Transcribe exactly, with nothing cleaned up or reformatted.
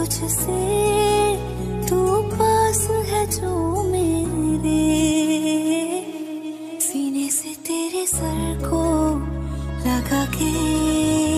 मुझसे, तू पास है जो मेरे, सीने से तेरे सर को लगा के